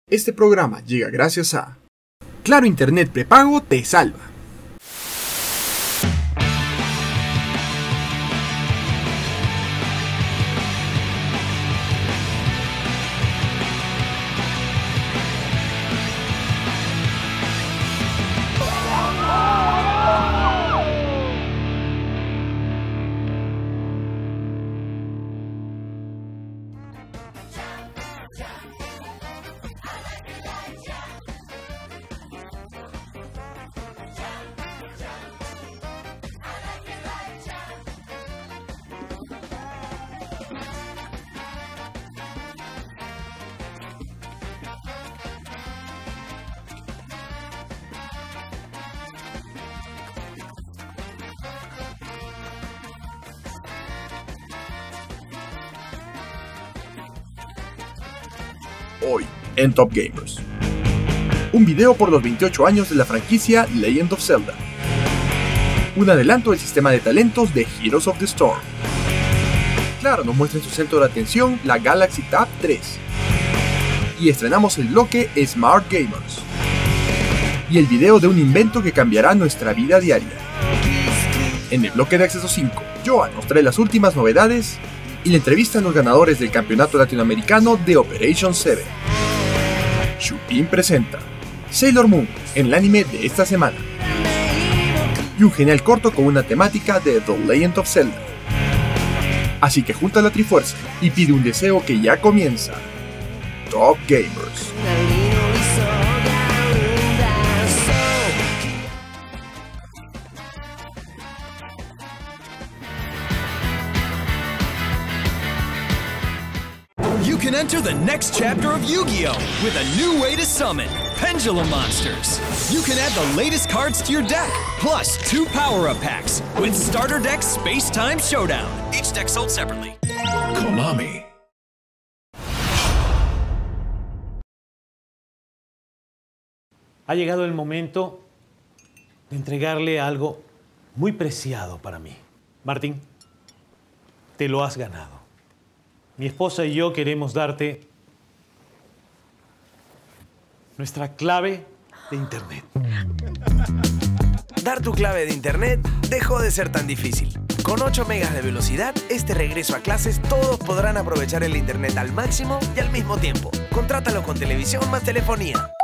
Este programa llega gracias a Claro Internet prepago te salva. Hoy en Top Gamers, un video por los 28 años de la franquicia Legend of Zelda, un adelanto del sistema de talentos de Heroes of the Storm. Claro, nos muestra en su centro de atención la Galaxy Tab 3, y estrenamos el bloque Smart Gamers, y el video de un invento que cambiará nuestra vida diaria. En el bloque de Acceso 5, Joa nos trae las últimas novedades y le entrevistan los ganadores del campeonato latinoamericano de Operation 7. Chupin presenta Sailor Moon en el anime de esta semana, y un genial corto con una temática de The Legend of Zelda. Así que junta la Trifuerza y pide un deseo que ya comienza. Top Gamers. You can enter the next chapter of Yu-Gi-Oh! With a new way to summon, Pendulum Monsters. You can add the latest cards to your deck, plus 2 power-up packs with Starter Deck Space Time Showdown. Each deck sold separately. Konami. Ha llegado el momento de entregarle algo muy preciado para mí. Martín, te lo has ganado. Mi esposa y yo queremos darte nuestra clave de Internet. Dar tu clave de Internet dejó de ser tan difícil. Con 8 megas de velocidad, este regreso a clases todos podrán aprovechar el Internet al máximo y al mismo tiempo. Contrátalo con televisión más telefonía.